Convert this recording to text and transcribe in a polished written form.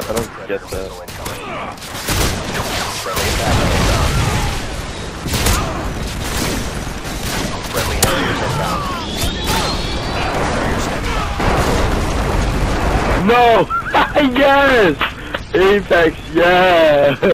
I don't get that. Friendly attack inbound. Friendly harriers inbound. No! Yes! Apex, yeah!